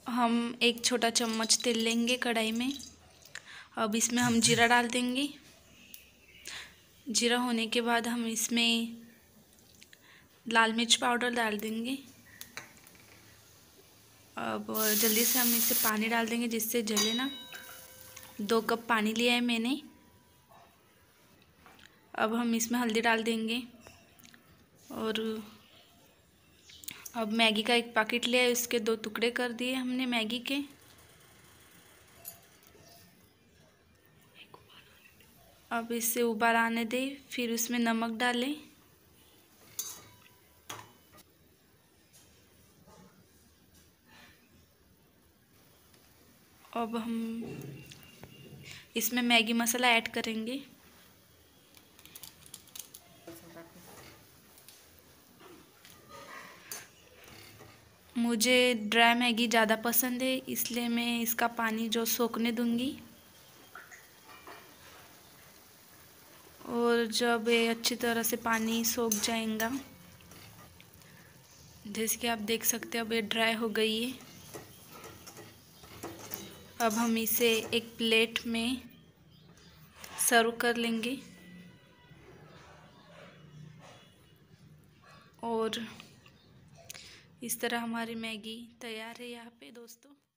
हम एक छोटा चम्मच तेल लेंगे कढ़ाई में। अब इसमें हम जीरा डाल देंगे। जीरा होने के बाद हम इसमें लाल मिर्च पाउडर डाल देंगे। अब जल्दी से हम इसे पानी डाल देंगे जिससे जले ना। 2 कप पानी लिया है मैंने। अब हम इसमें हल्दी डाल देंगे और अब मैगी का एक पैकेट लिया है, इसके 2 टुकड़े कर दिए हमने मैगी के। अब इसे उबाल आने दें, फिर उसमें नमक डालें। अब हम इसमें मैगी मसाला ऐड करेंगे। मुझे ड्राई मैगी ज़्यादा पसंद है, इसलिए मैं इसका पानी जो सोखने दूंगी। और जब ये अच्छी तरह से पानी सोख जाएगा, जैसे कि आप देख सकते हैं अब ये ड्राई हो गई है। अब हम इसे एक प्लेट में सर्व कर लेंगे और इस तरह हमारी मैगी तैयार है यहाँ पे दोस्तों।